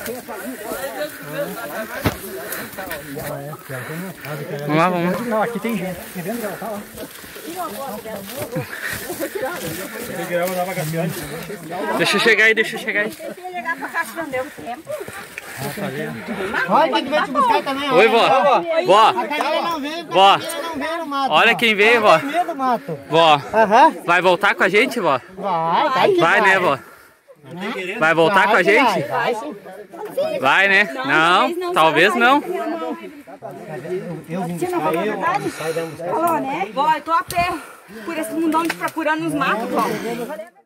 Vamos lá, vamos lá. Não, aqui tem gente. Deixa eu chegar aí, deixa eu chegar aí. Olha quem veio te buscar também. Oi, vó. Vó. A Camila não veio, Vó. não veio no mato. Olha quem veio, vó. Tem medo do mato. Vó. Aham. Vai voltar com a gente, vó? Vai, né, vó? Vai voltar com a gente? Vai, sim. Vai, né? Não, talvez não. Eu vim buscar, Falou, né? Vó, eu tô a pé por esse mundão de procurando nos matos, vó.